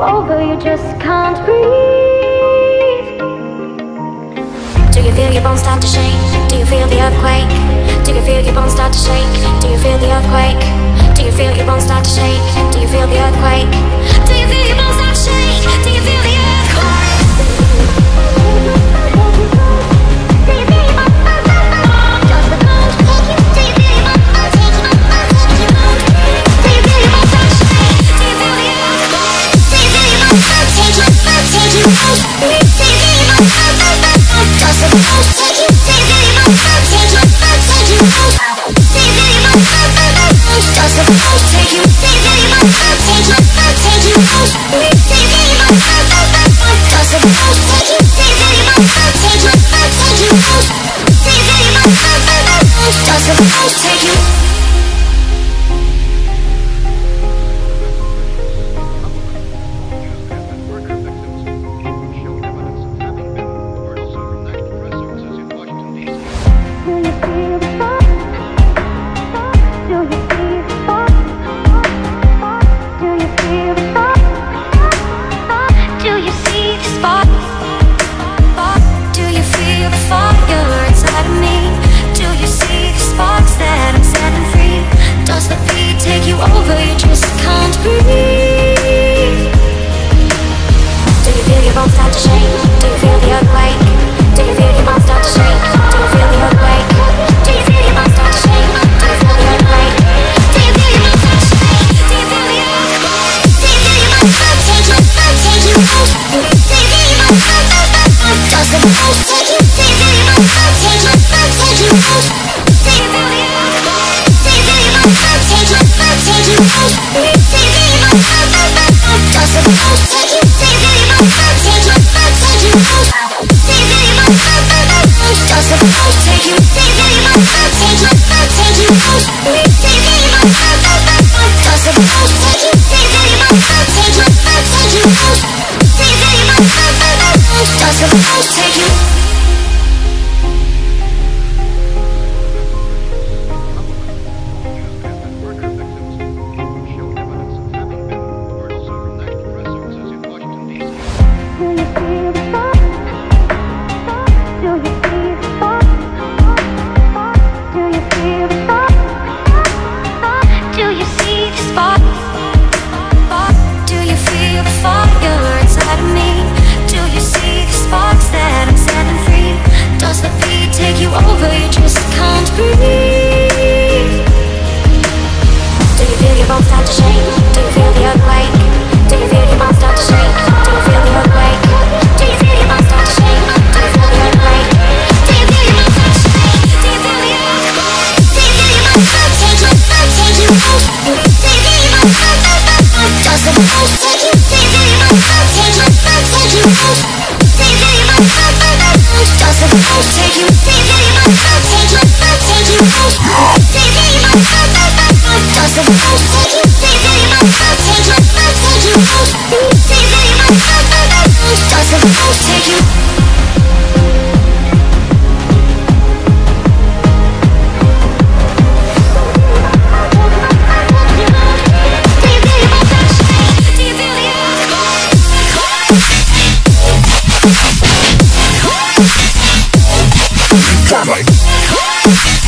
over, you just can't breathe. Do you feel your bones start to shake? Do you feel the earthquake? Do you feel your bones start to shake? Do you feel the earthquake? Do you feel your bones start to shake? Do you feel the earthquake? Do you feel your bones start to shake? Do you feel the earthquake? Take you. Right.